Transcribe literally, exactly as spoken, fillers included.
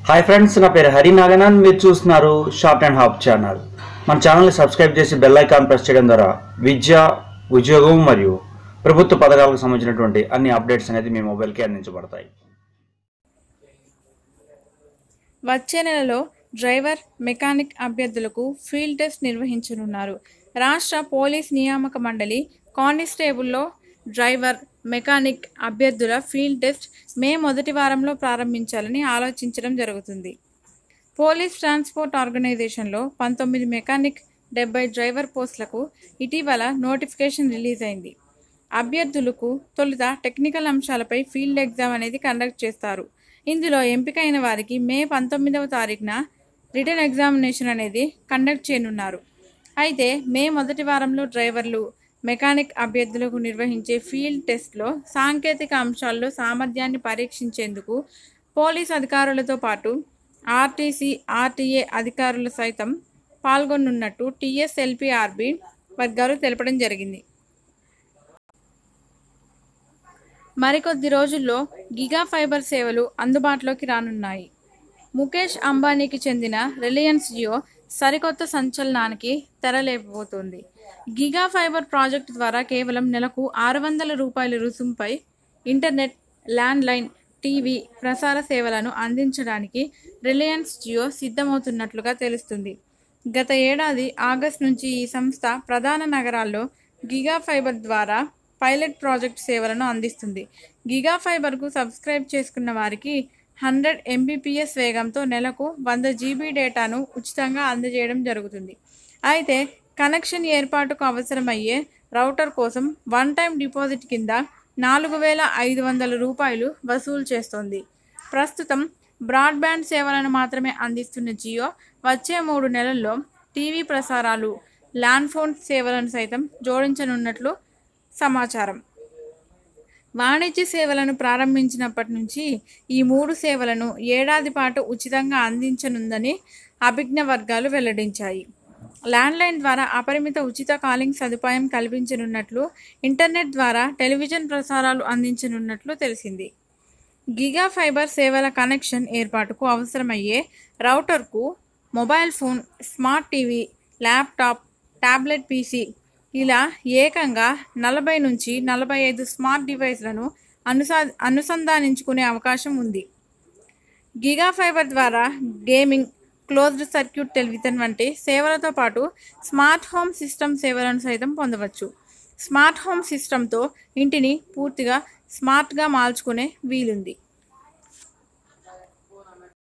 Hi friends, నా పేరు హరి నాగనాథ్. మీరు చూస్తున్నారు షార్ట్ అండ్ హాప్ ఛానల్. మన ఛానల్ని సబ్స్క్రైబ్ చేసి బెల్ ఐకాన్ ప్రెస్ చేయడం ద్వారా విద్య, ఉద్యోగం మరియు ప్రభుత్వ పథకాలకు సంబంధించినటువంటి అన్ని అప్డేట్స్ అనేది మీ మొబైల్కి అందించబడతాయి. వచ్చే నెలలో డ్రైవర్, మెకానిక్ అభ్యర్థులకు ఫీల్డ్ టెస్ట్ నిర్వహించనున్నారు. రాష్ట్ర పోలీస్ నియామక మండలి కానిస్టేబుల్లో డ్రైవర్, మెకానిక్ అభ్యర్థుల ఫీల్డ్ టెస్ట్ మే మొదటి వారంలో ప్రారంభించాలని ఆలోచించడం జరుగుతుంది. పోలీస్ ట్రాన్స్పోర్ట్ ఆర్గనైజేషన్లో పంతొమ్మిది మెకానిక్, డెబ్బై డ్రైవర్ పోస్టులకు ఇటీవల నోటిఫికేషన్ రిలీజ్ అయింది. అభ్యర్థులకు తొలుత టెక్నికల్ అంశాలపై ఫీల్డ్ ఎగ్జామ్ అనేది కండక్ట్ చేస్తారు. ఇందులో ఎంపికైన వారికి మే పంతొమ్మిదవ తారీఖున రిటర్న్ ఎగ్జామినేషన్ అనేది కండక్ట్ చేయనున్నారు. అయితే మే మొదటి వారంలో డ్రైవర్లు, మెకానిక్ అభ్యర్థులకు నిర్వహించే ఫీల్డ్ టెస్ట్లో సాంకేతిక అంశాల్లో సామర్థ్యాన్ని పరీక్షించేందుకు పోలీస్ అధికారులతో పాటు ఆర్టీసీ, ఆర్టీఏ అధికారులు సైతం పాల్గొనున్నట్టు టీఎస్ఎల్పీఆర్బీ వర్గాలు తెలపడం జరిగింది. మరికొద్ది రోజుల్లో గిగా ఫైబర్ సేవలు అందుబాటులోకి రానున్నాయి. ముఖేష్ అంబానీకి చెందిన రిలయన్స్ జియో సరికొత్త సంచలనానికి తెరలేపబోతోంది. గిగా ఫైబర్ ప్రాజెక్టు ద్వారా కేవలం నెలకు ఆరు వందల రూపాయల రుసుముపై ఇంటర్నెట్, ల్యాండ్లైన్, టీవీ ప్రసార సేవలను అందించడానికి రిలయన్స్ జియో సిద్ధమవుతున్నట్లుగా తెలుస్తుంది. గత ఏడాది ఆగస్టు నుంచి ఈ సంస్థ ప్రధాన నగరాల్లో గిగా ఫైబర్ ద్వారా పైలట్ ప్రాజెక్ట్ సేవలను అందిస్తుంది. గిగా ఫైబర్కు సబ్స్క్రైబ్ చేసుకున్న వారికి హండ్రెడ్ ఎంబీపీఎస్ వేగంతో నెలకు వంద జీబీ డేటాను ఉచితంగా అందజేయడం జరుగుతుంది. అయితే కనెక్షన్ ఏర్పాటుకు అవసరమయ్యే రౌటర్ కోసం వన్ టైం డిపాజిట్ కింద నాలుగు వేల ఐదు వందల రూపాయలు వసూలు చేస్తోంది. ప్రస్తుతం బ్రాడ్బ్యాండ్ సేవలను మాత్రమే అందిస్తున్న జియో వచ్చే మూడు నెలల్లో టీవీ ప్రసారాలు, ల్యాండ్ ఫోన్ సేవలను సైతం జోడించనున్నట్లు సమాచారం. వాణిజ్య సేవలను ప్రారంభించినప్పటి నుంచి ఈ మూడు సేవలను ఏడాది పాటు ఉచితంగా అందించనుందని అభిజ్ఞ వర్గాలు వెల్లడించాయి. ల్యాండ్లైన్ ద్వారా అపరిమిత ఉచిత కాలింగ్ సదుపాయం కల్పించనున్నట్లు, ఇంటర్నెట్ ద్వారా టెలివిజన్ ప్రసారాలు అందించనున్నట్లు తెలిసింది. గిగా ఫైబర్ సేవల కనెక్షన్ ఏర్పాటుకు అవసరమయ్యే రౌటర్కు mobile phone, smart TV, laptop, tablet PC ఇలా ఏకంగా నలభై నుంచి నలభై ఐదు స్మార్ట్ డివైస్లను అనుసా అనుసంధానించుకునే అవకాశం ఉంది. గిగా ఫైబర్ ద్వారా గేమింగ్, క్లోజ్డ్ సర్క్యూట్ టెలివిజన్ వంటి సేవలతో పాటు స్మార్ట్ హోమ్ సిస్టమ్ సేవలను సైతం పొందవచ్చు. స్మార్ట్ హోమ్ సిస్టంతో ఇంటిని పూర్తిగా స్మార్ట్గా మార్చుకునే వీలుంది.